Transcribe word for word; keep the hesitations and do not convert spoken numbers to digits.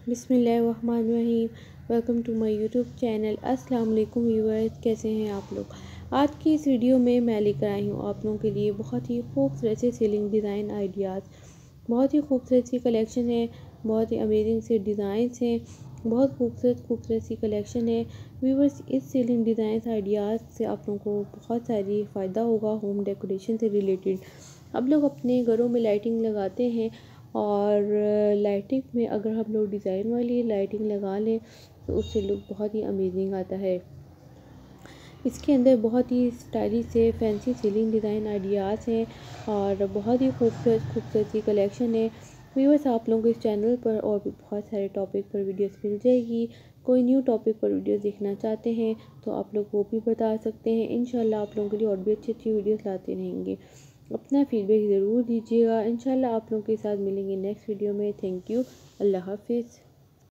बिस्मिल्लाहिर्रहमानिर्रहीम। Welcome to my YouTube channel. अस्सलाम वालेकुम व्यूअर्स, कैसे हैं आप लोग। आज की इस वीडियो में मैं लेकर आई हूँ आप लोगों के लिए बहुत ही खूबसूरत से सीलिंग डिज़ाइन आइडियाज़। बहुत ही खूबसूरत सी कलेक्शन है, बहुत ही अमेजिंग से डिज़ाइंस हैं, बहुत खूबसूरत खूबसूरत सी कलेक्शन है। व्यूअर्स, इस सीलिंग डिज़ाइन आइडियाज़ से आप लोगों को बहुत सारी फ़ायदा होगा होम डेकोरेशन से रिलेटेड। अब लोग अपने घरों में लाइटिंग लगाते हैं और लाइटिंग में अगर हम लोग डिज़ाइन वाली लाइटिंग लगा लें तो उससे लुक बहुत ही अमेजिंग आता है। इसके अंदर बहुत ही स्टाइलिश से फैंसी सीलिंग डिज़ाइन आइडियाज़ हैं और बहुत ही खूबसूरत खूबसूरत सी कलेक्शन है। व्यूअर्स, आप लोगों को इस चैनल पर और भी बहुत सारे टॉपिक पर वीडियोस मिल जाएगी। कोई न्यू टॉपिक पर वीडियोस देखना चाहते हैं तो आप लोग वो भी बता सकते हैं। इंशाल्लाह आप लोगों के लिए और भी अच्छी अच्छी वीडियोस लाते रहेंगे। अपना फीडबैक ज़रूर दीजिएगा। इंशाल्लाह आप लोगों के साथ मिलेंगे नेक्स्ट वीडियो में। Thank you. अल्लाह हाफिज़।